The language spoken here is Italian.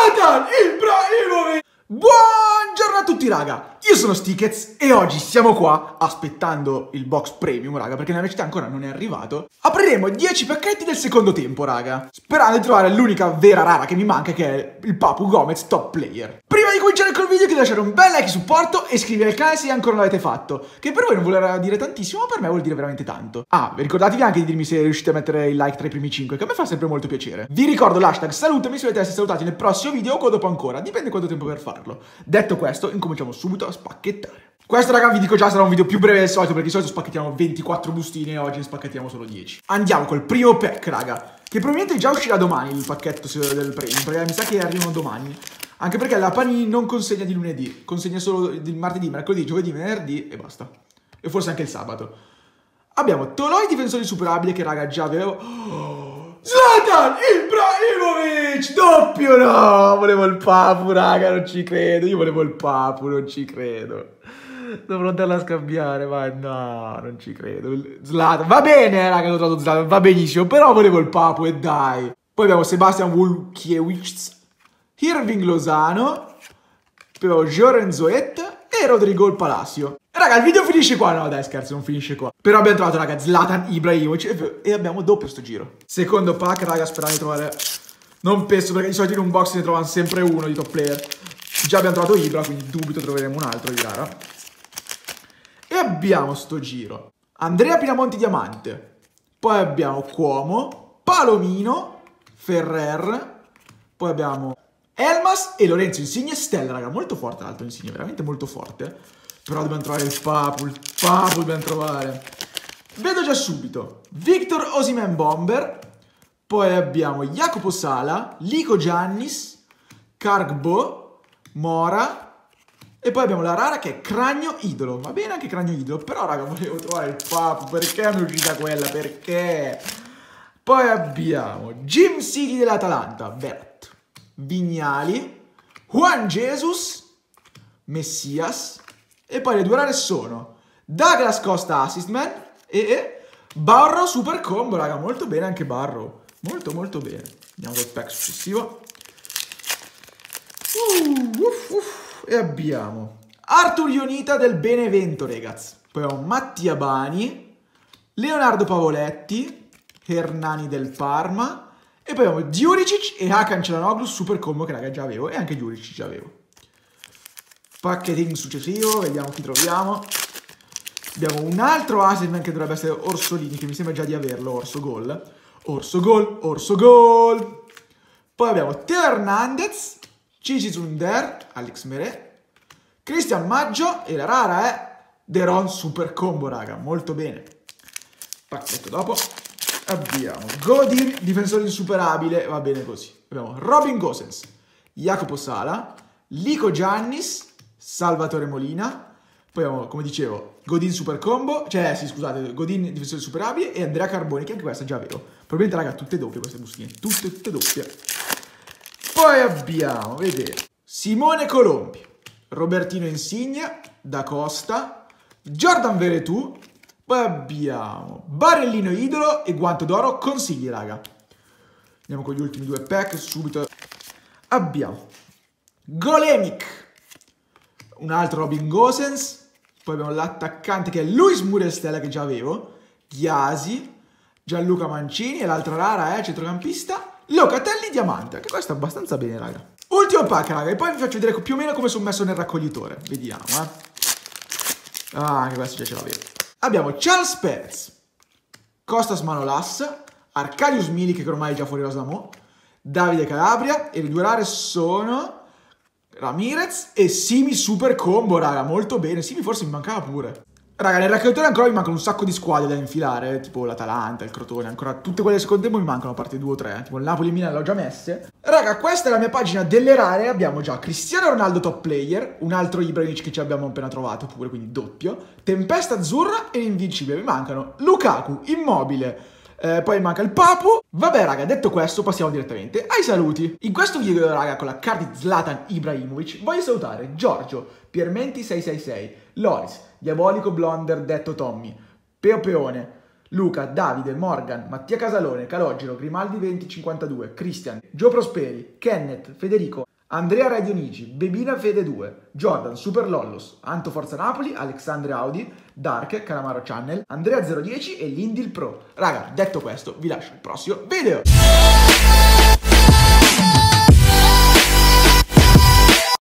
Zlatan Ibrahimovic! Buongiorno a tutti raga, io sono Stickez e oggi siamo qua aspettando il box premium raga, perché nella mia città ancora non è arrivato. Apriremo 10 pacchetti del secondo tempo raga, sperando di trovare l'unica vera rara che mi manca, che è il Papu Gomez Top Player. Prima di cominciare col video, ti lasciare un bel like supporto e iscrivetevi al canale se ancora non l'avete fatto, che per voi non vuol dire tantissimo, ma per me vuol dire veramente tanto. Ah, ricordatevi anche di dirmi se riuscite a mettere il like tra i primi 5, che a me fa sempre molto piacere. Vi ricordo l'hashtag salutami se volete essere salutati nel prossimo video o dopo ancora, dipende quanto tempo per farlo. Detto questo, incominciamo subito a spacchettare. Questo raga vi dico già sarà un video più breve del solito, perché di solito spacchettiamo 24 bustine e oggi ne spacchettiamo solo 10. Andiamo col primo pack raga, che probabilmente già uscirà domani il pacchetto del premium, perché mi sa che arrivano domani. Anche perché la Panini non consegna di lunedì, consegna solo di martedì, mercoledì, giovedì, venerdì e basta. E forse anche il sabato. Abbiamo Toloi difensore insuperabile che raga già avevo. Zlatan Ibrahimovic! Doppio no! Volevo il Papu raga, non ci credo. Io volevo il Papu, non ci credo. Dovrò andarla a scambiare, ma no, non ci credo. Zlatan, va bene raga, l'ho trovato Zlatan, va benissimo, però volevo il Papu e dai. Poi abbiamo Sebastian Wulkiewicz, Irving Lozano, poi abbiamo Joren Zoet e Rodrigo il Palacio. Raga, il video finisce qua. No, dai, scherzo, non finisce qua. Però abbiamo trovato, raga, Zlatan Ibrahimovic e abbiamo doppio sto giro. Secondo pack, raga, sperando di trovare... Non penso, perché di solito in un box ne trovano sempre uno di top player. Già abbiamo trovato Ibra, quindi dubito troveremo un altro di rara. E abbiamo sto giro Andrea Pinamonti Diamante. Poi abbiamo Cuomo, Palomino, Ferrer. Poi abbiamo Elmas e Lorenzo Insigne Stella, raga, molto forte l'altro Insigne, veramente molto forte. Però dobbiamo trovare il Papu dobbiamo trovare. Vedo già subito Victor Osimhen Bomber. Poi abbiamo Jacopo Sala, Lico Giannis, Kargbo, Mora. E poi abbiamo la rara che è Cragno Idolo. Va bene anche Cragno Idolo, però raga volevo trovare il Papu. Perché mi è uscita quella? Perché? Poi abbiamo Jim City dell'Atalanta, Bert, Vignali, Juan Jesus, Messias. E poi le due rare sono Douglas Costa Assistman e Barrow Super Combo, raga, molto bene anche Barrow. Molto molto bene. Andiamo col pack successivo. E abbiamo Arthur Ionita del Benevento, ragazzi. Poi abbiamo Mattia Bani, Leonardo Pavoletti, Hernani del Parma. E poi abbiamo Djuricic e Hakan Çalhanoğlu Super Combo, che raga già avevo, e anche Djuricic già avevo. Packaging successivo, vediamo chi troviamo. Abbiamo un altro Assistman che dovrebbe essere Orsolini, che mi sembra già di averlo, Orso Gol. Orso Gol, Orso Gol. Poi abbiamo Teo Hernandez, Cici Zunder, Alex Meret, Cristian Maggio e la rara è Deron Super Combo, raga, molto bene. Pacchetto dopo. Abbiamo Godin, difensore insuperabile, va bene così. Abbiamo Robin Gosens, Jacopo Sala, Lico Giannis, Salvatore Molina. Poi abbiamo, come dicevo, Godin Super Combo, cioè sì scusate, Godin difensore superabile e Andrea Carboni, che anche questa già avevo. Probabilmente raga tutte doppie queste bustine, tutte doppie. Poi abbiamo, vedete, Simone Colombi, Robertino Insigne, Da Costa, Jordan Veretout. Poi abbiamo Barellino Idolo e Guanto d'Oro Consigli, raga. Andiamo con gli ultimi due pack subito. Abbiamo Golemic, un altro Robin Gosens. Poi abbiamo l'attaccante che è Luis Muriel Stella, che già avevo, Ghiasi, Gianluca Mancini, e l'altra rara è centrocampista Locatelli Diamante. Anche questo è abbastanza bene raga. Ultimo pack raga, e poi vi faccio vedere più o meno come sono messo nel raccoglitore. Vediamo anche questo già ce l'avevo. Abbiamo Charles Perez, Costas Manolas, Arcadius Milik, che ormai è già fuori Rosamo, Davide Calabria, e le due rare sono Ramirez e Simi Super Combo, raga, molto bene. Simi forse mi mancava pure. Raga, nel raccoglitore ancora mi mancano un sacco di squadre da infilare, tipo l'Atalanta, il Crotone, ancora tutte quelle del secondo tempo mi mancano, a parte 2 o 3, tipo il Napoli e Milan l'ho già messe. Raga, questa è la mia pagina delle rare, abbiamo già Cristiano Ronaldo Top Player, un altro Ibrahimovic che ci abbiamo appena trovato pure, quindi doppio, Tempesta Azzurra e Invincibile, mi mancano Lukaku, Immobile, poi manca il Papu. Vabbè raga, detto questo passiamo direttamente ai saluti. In questo video raga, con la card di Zlatan Ibrahimovic, voglio salutare Giorgio, Piermenti 666, Loris, Diabolico Blonder detto Tommy, Peo Peone, Luca, Davide, Morgan, Mattia Casalone, Calogero, Grimaldi 2052, Christian, Gio Prosperi, Kenneth, Federico, Andrea Re Dionigi, Bebina Fede 2, Jordan Super Lollos, Anto Forza Napoli, Alexandre Audi, Dark, Calamaro Channel, Andrea 010 e Lindil Pro. Raga, detto questo, vi lascio il prossimo video.